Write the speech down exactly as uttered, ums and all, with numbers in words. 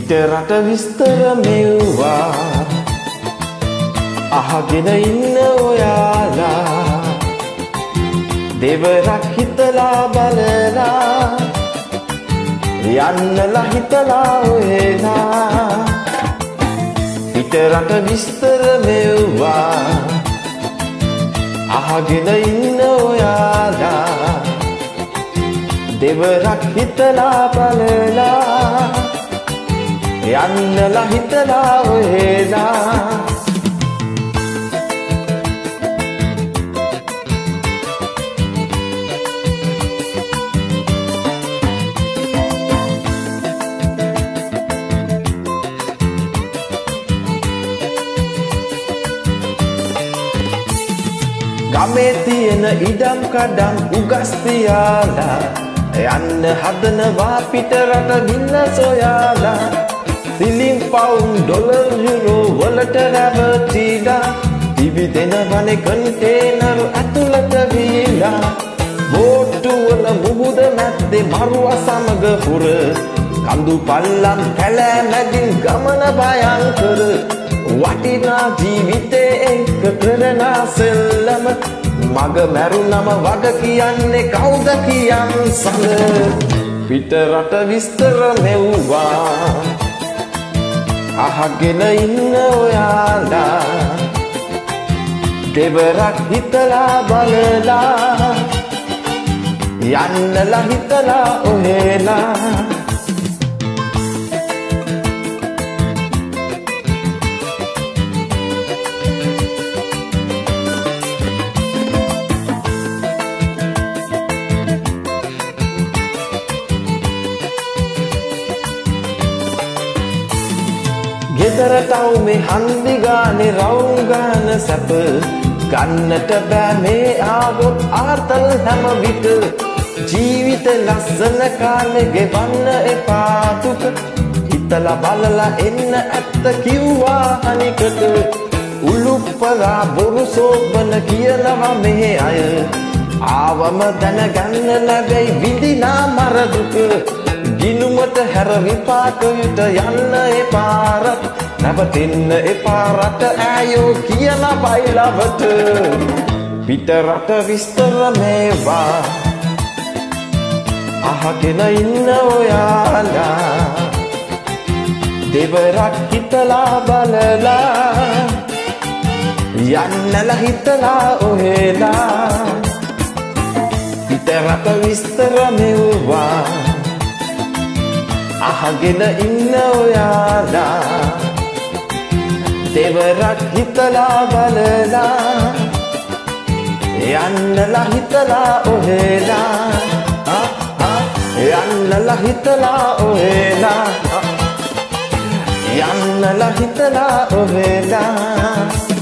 පිට රට විස්තර මෙව්වා අහගෙන ඉන්න ඔයාලා දෙවරක් හිතලා බලලා යන්නලා හිතලා ඔයලා පිට රට විස්තර මෙව්වා අහගෙන ඉන්න ඔයාලා දෙවරක් හිතලා බලලා යන්නලා හිතලා ඔයලා ගමේ තියෙන ඉඩම් කඩම් උගස් තියාලා යන්න හදනවා පිට රට ගින්න සොයාලා සිලින් පවුන් ඩොලර් යුරෝ වලට රැවටිලා දිවි දෙනවනේ කන්ටේනර් ඇතුළට වීලා බෝට්ටු වල මුහුද මැද්දේ මරුවා සමග පුර කඳු පල්ලම් කැලෑ මැදින් ගමන භයංකර වටිනා ජීවිතේ එක්ක කරන සෙල්ලම මග මැරුණම වග කියන්නේ කවුද කියන් සඳ පිට රට විස්තර මෙව්වා අහගෙන ඉන්න ඔයාලා දෙවරක් හිතලා බලලා යන්නලා හිතලා ඔහෙලා ගෙදරටව මේ හන්දි ගානේ රවුම් ගාන සැප ගන්නට බෑ මේ ආවොත් ආතල් හැම විට ජීවිත ලස්සන කාලෙ ගෙවන්න එපා දුක හිතලා බලලා එන්න ඇත්ත කිව්වා අනිකට උලුප්පලා බොරු සෝබන කියනවා මේ අය ආවම දැනගන්න ලැබෙයි විඳිනා මර දුක ගිනුමට හැර විපාකයට යන්න එපා රට නැවතෙන්න එපා රට ඈයෝ කියලා බයිලවට පිට රට විස්තර මේවා අහගෙන ඉන්න ඔයාලා දෙවරක් හිතලා බලලා යන්නලා හිතලා ඔහෙලා පිට රට විස්තර මේවා අහගෙන ඉන්න ඔයාලා දෙවරක් හිතලා බලලා යන්නලා හිතලා ඔහෙලා යන්නලා හිතලා ඔහෙලා යන්නලා හිතලා ඔහෙලා